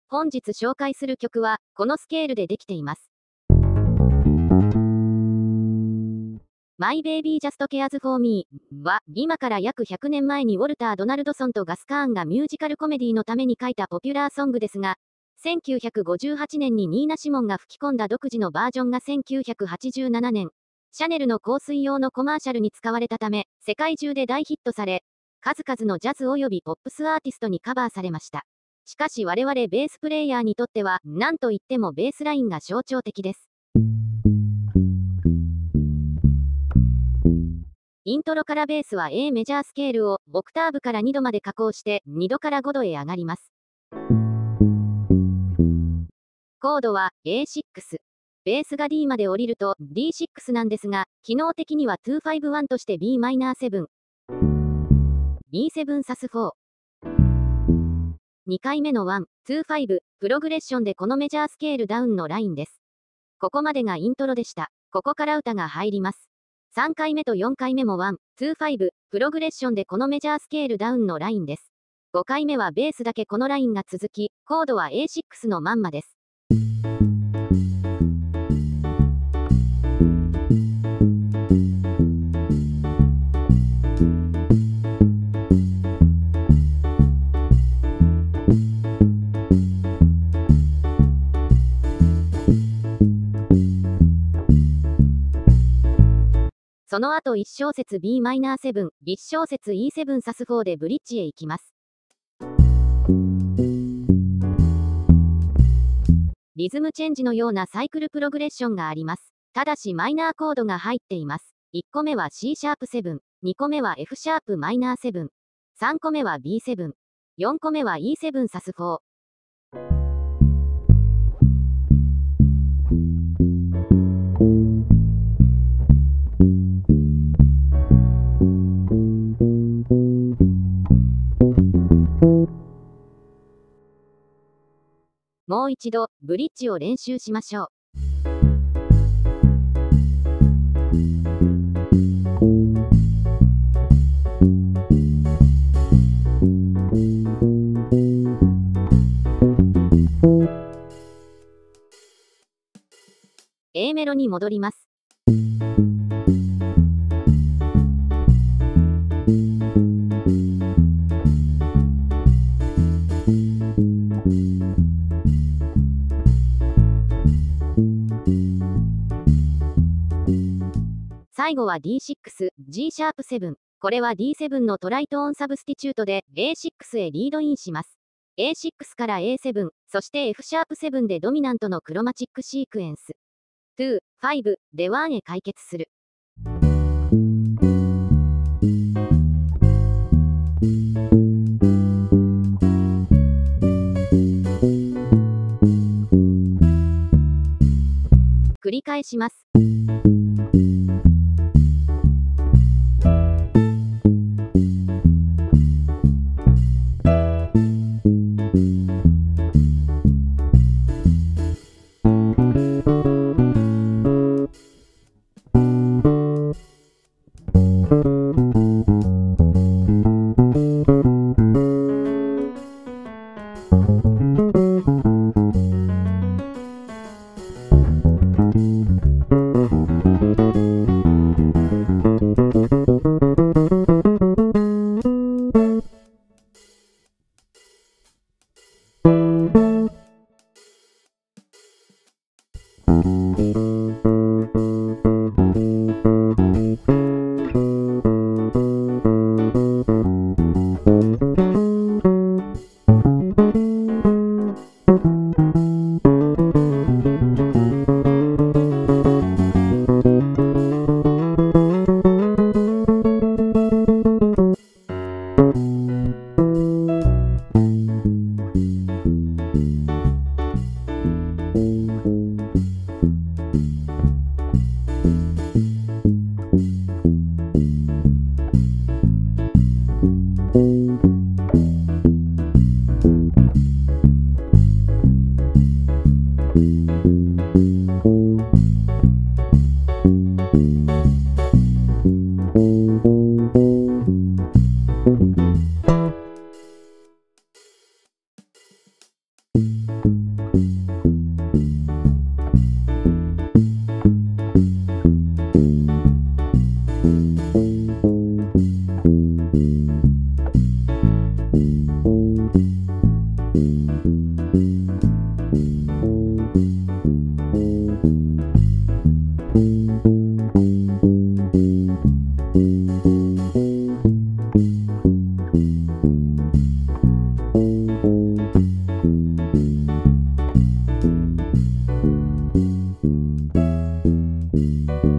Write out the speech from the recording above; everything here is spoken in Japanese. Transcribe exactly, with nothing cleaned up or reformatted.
本日紹介する曲は、このスケールでできています。My Baby Just Cares for Me は、今から約ひゃくねんまえにウォルター・ドナルドソンとガス・カーンがミュージカルコメディのために書いたポピュラーソングですが、せんきゅうひゃくごじゅうはちねんにニーナ・シモンが吹き込んだ独自のバージョンがせんきゅうひゃくはちじゅうななねん、シャネルの香水用のコマーシャルに使われたため、世界中で大ヒットされ、数々のジャズ及びポップスアーティストにカバーされました。しかし我々ベースプレイヤーにとっては、何と言ってもベースラインが象徴的です。イントロからベースは A メジャースケールをオクターブからにどまで下降してにどからごどへ上がります。コードは エーシックス。ベースが D まで降りると ディーシックス なんですが、機能的にはにごーごいちとして B マイナーセブン、ビーセブン サスフォー。にかいめのいち、に、ご、プログレッションでこのメジャースケールダウンのラインです。ここまでがイントロでした。ここから歌が入ります。さんかいめとよんかいめもいち、に、ご、プログレッションでこのメジャースケールダウンのラインです。ごかいめはベースだけこのラインが続き、コードは エーシックス のまんまです。その後いち小節 ビーマイナーセブン、いち小節 イーセブン サスフォーでブリッジへ行きます。リズムチェンジのようなサイクルプログレッションがあります。ただしマイナーコードが入っています。いっこめは C シャープセブン、にこめは F シャープマイナーセブン、さんこめは ビーセブン、よんこめは イーセブン サスフォー。もう一度、ブリッジを練習しましょう。A メロに戻ります。最後は ディーシックス、G シャープセブン。これは ディーセブン のトライトーンサブスティチュートで エーシックス へリードインします。エーシックス から エーセブン、そして F シャープセブンでドミナントのクロマチックシークエンス。に、ごでいちへ解決する。繰り返します。 う